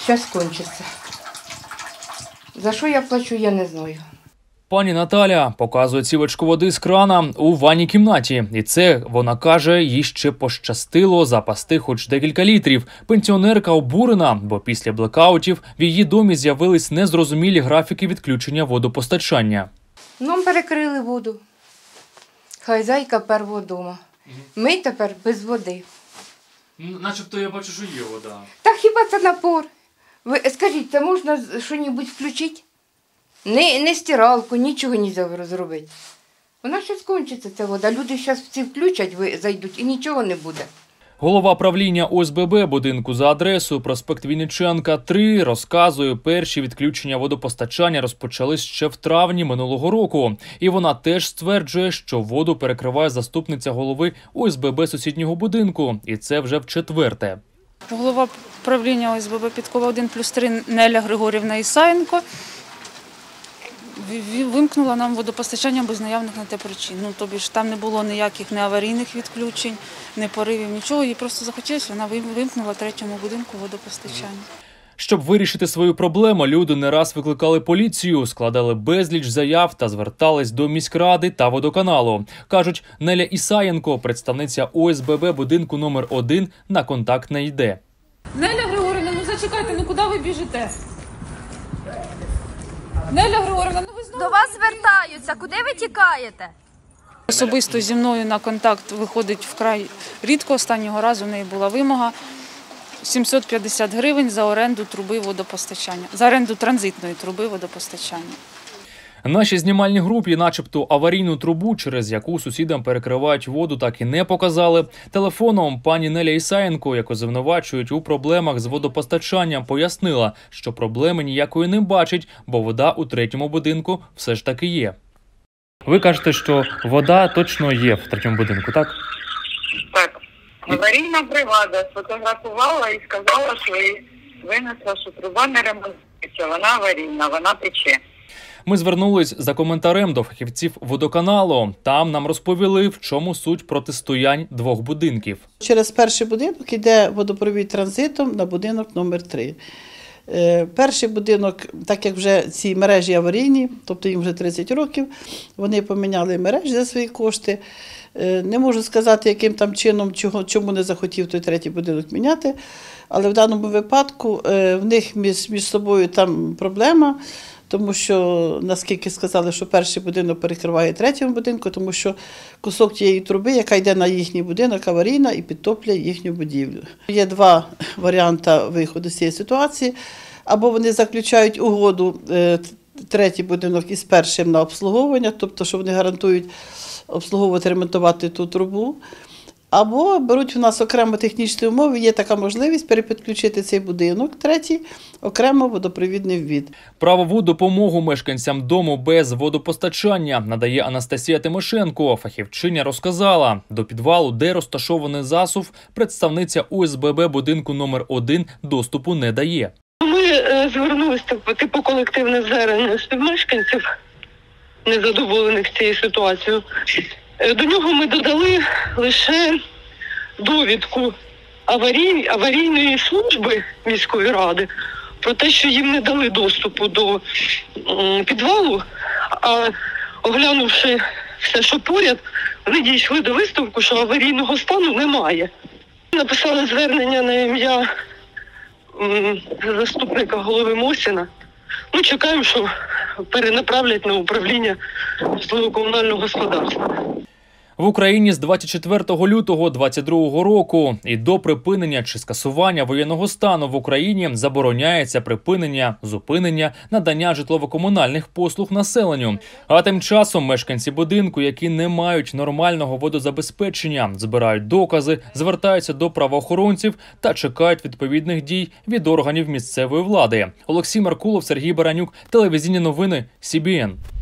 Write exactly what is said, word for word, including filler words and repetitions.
Зараз кончиться. За що я плачу, я не знаю. Пані Наталя показує цівочку води з крана у ванній кімнаті. І це, вона каже, їй ще пощастило запасти хоч декілька літрів. Пенсіонерка обурена, бо після блекаутів в її домі з'явились незрозумілі графіки відключення водопостачання. Нам перекрили воду. Хазяйка перво вдома. Ми тепер без води. Начебто я бачу, що є вода. Та хіба це напор? Ви скажіть, це можна щось включити? Не, не стиралку, нічого не можна зробити. Вона ще скончиться, ця вода. Люди зараз всі включать, ви зайдуть і нічого не буде. Голова правління О С Б Б будинку за адресою проспект Вінниченка, три, розказує, перші відключення водопостачання розпочались ще в травні минулого року. І вона теж стверджує, що воду перекриває заступниця голови О С Б Б сусіднього будинку. І це вже в четверте. Голова правління О С Б Б Підкова один плюс три Неля Григорівна Ісаєнко вимкнула нам водопостачання без наявних на те причин. Ну, тобі ж там не було ніяких не аварійних відключень, не поривів, нічого. Їй просто захотілося, вона вимкнула третьому будинку водопостачання. Щоб вирішити свою проблему, люди не раз викликали поліцію, складали безліч заяв та звертались до міськради та водоканалу. Кажуть, Неля Ісаєнко, представниця О С Б Б будинку номер один, на контакт не йде. Неля Григорівна, ну зачекайте, ну куди ви біжите? Неля Григорівна, ну ви знову... До вас звертаються, куди ви тікаєте? Особисто зі мною на контакт виходить вкрай рідко. Останнього разу в неї була вимога сімсот п'ятдесят гривень за оренду труби водопостачання, за оренду транзитної труби водопостачання. Нашій знімальній групі начебто аварійну трубу, через яку сусідам перекривають воду, так і не показали. Телефоном пані Неля Ісаєнко, яку звинувачують у проблемах з водопостачанням, пояснила, що проблеми ніякої не бачить, бо вода у третьому будинку все ж таки є. Ви кажете, що вода точно є в третьому будинку, так? Так. Аварійна бригада сфотографувала і сказала, що їй винесла, що труба не ремонтується, вона аварійна, вона тече. Ми звернулись за коментарем до фахівців водоканалу. Там нам розповіли, в чому суть протистоянь двох будинків. Через перший будинок йде водопровід транзитом на будинок номер три. Перший будинок, так як вже ці мережі аварійні, тобто їм вже тридцять років, вони поміняли мережі за свої кошти. Не можу сказати, яким там чином, чого, чому не захотів той третій будинок міняти, але в даному випадку в них між, між собою там проблема, тому що, наскільки сказали, що перший будинок перекриває третьому будинку, тому що кусок тієї труби, яка йде на їхній будинок, аварійна і підтоплює їхню будівлю. Є два варіанти виходу з цієї ситуації. Або вони заключають угоду третій будинок із першим на обслуговування, тобто, що вони гарантують обслуговувати, ремонтувати ту трубу. Або беруть у нас окремо технічні умови, є така можливість перепідключити цей будинок, третій, окремо водопровідний ввід. Правову допомогу мешканцям дому без водопостачання надає Анастасія Тимошенко. Фахівчиня розказала, до підвалу, де розташований засув, представниця О С Б Б будинку номер один доступу не дає. Ми звернулися по типу колективних звернень співмешканців, незадоволених цією ситуацією. До нього ми додали лише довідку аварій, аварійної служби міської ради про те, що їм не дали доступу до підвалу, а оглянувши все, що поряд, вони дійшли до висновку, що аварійного стану немає. Написали звернення на ім'я заступника голови Мосіна. Ну, чекаємо, що перенаправлять на управління житлово-комунального господарства. В Україні з двадцять четвертого лютого двадцять другого року і до припинення чи скасування воєнного стану в Україні забороняється припинення, зупинення, надання житлово-комунальних послуг населенню. А тим часом мешканці будинку, які не мають нормального водозабезпечення, збирають докази, звертаються до правоохоронців та чекають відповідних дій від органів місцевої влади. Олексій Меркулов, Сергій Баранюк, телевізійні новини, Сі Бі Ен.